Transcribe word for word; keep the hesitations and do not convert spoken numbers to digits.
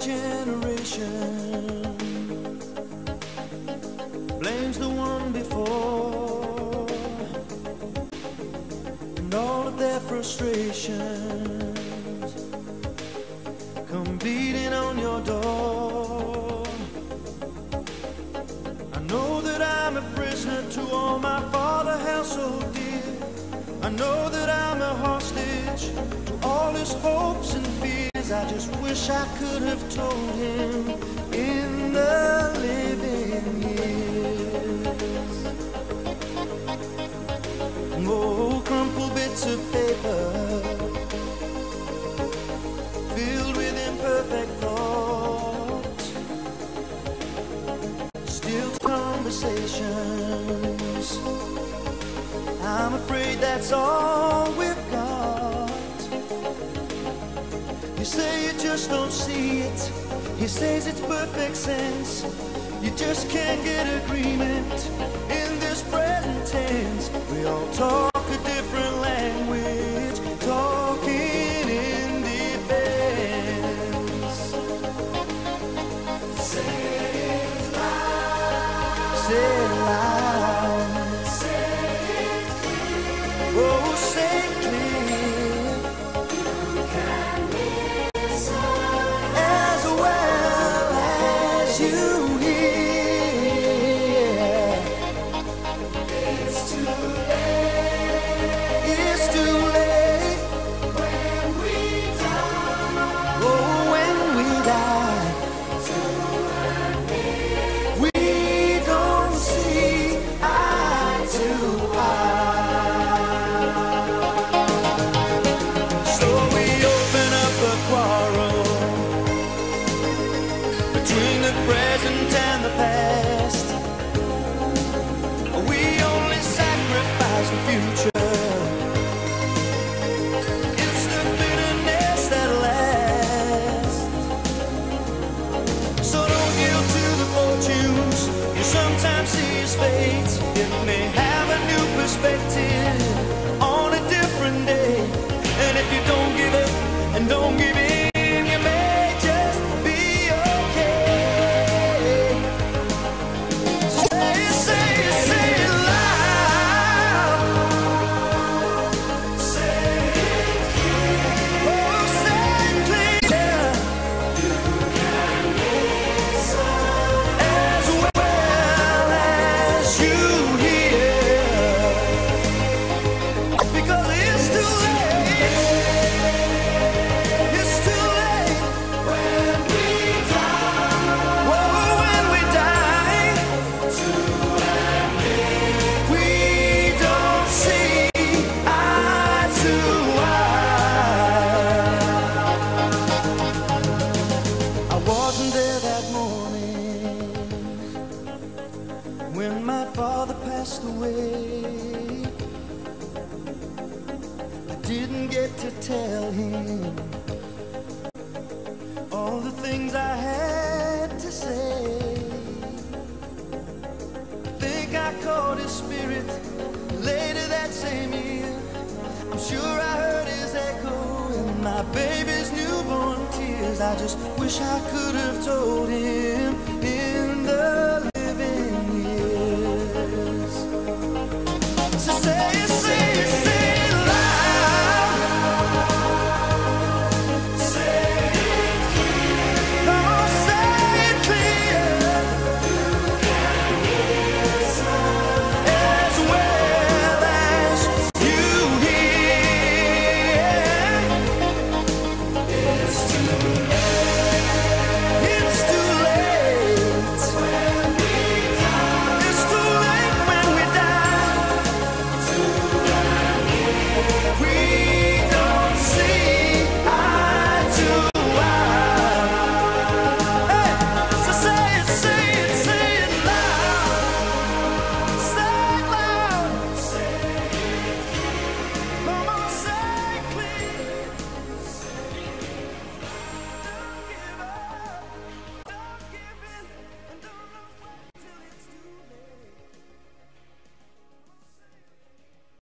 generation blames the one before, and all of their frustrations come beating on your door. I know that I'm a prisoner to all my father held so dear. I know that I'm a hostage to all his hopes and fears. I just wish I could have told him in the living years. Oh, crumpled bits of paper filled with imperfect thoughts, still conversations. I'm afraid that's all we've got. You say you just don't see it. He says it's perfect sense. You just can't get agreement in this present tense. We all talk a different language, talking in defense. Say it loud. Say it loud. Say it clear. Oh, say it clear. You can listen as well as you hear. It's too late. It's too late when we die. Oh, when we die. We don't see eye to eye. So we open up a quarrel between the present and the past. We only sacrifice the future. It's the bitterness that lasts. So don't yield to the fortunes you sometimes see as fate. It may have a new perspective on a different day. And if you don't give up and don't give in, you may just be okay. Say it, say it, say it loud. Say it clear. Oh, say it clear. You can listen as well as you hear. Because it's too late. It's too late when we die. Whoa, when we die. We don't see eye to eye. I wasn't there that morning when my father passed away. I didn't get to tell him all the things I had to say. I think I caught his spirit later that same year. I'm sure I heard his echo in my baby's newborn tears. I just wish I could have told him in the